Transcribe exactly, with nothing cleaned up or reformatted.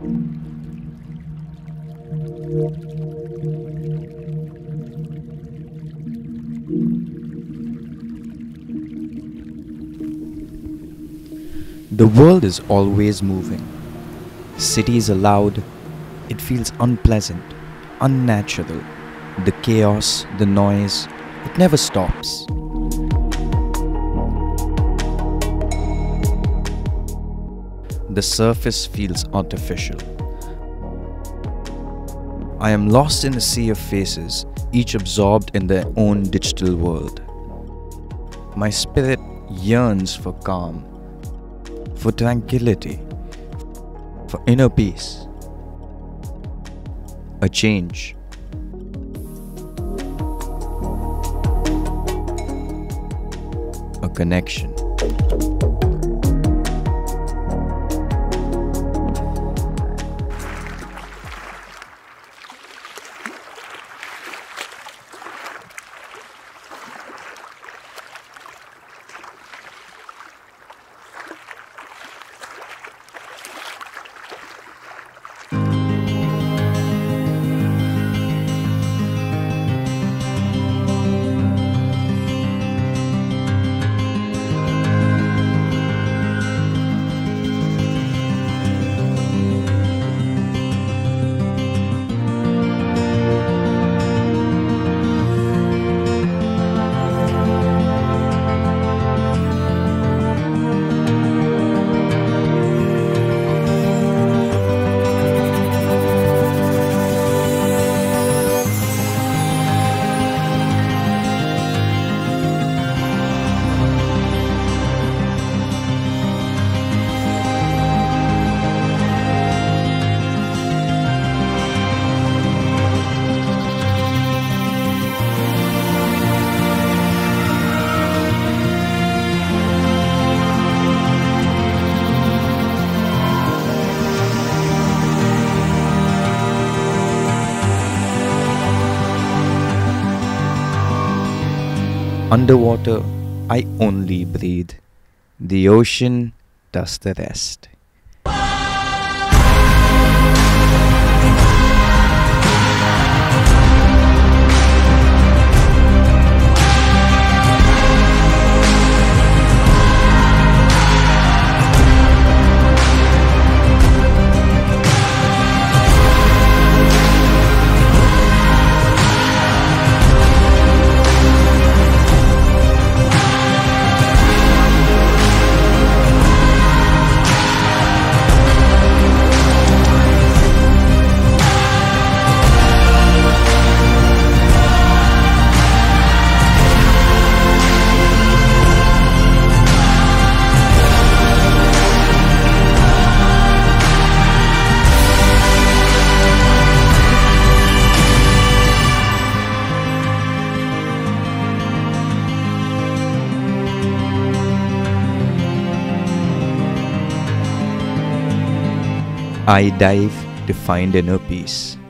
The world is always moving. Cities are loud. It feels unpleasant, unnatural. The chaos, the noise, it never stops. The surface feels artificial. I am lost in a sea of faces, each absorbed in their own digital world. My spirit yearns for calm, for tranquility, for inner peace, a change. A connection. Underwater, I only breathe. The ocean does the rest. I dive to find inner peace.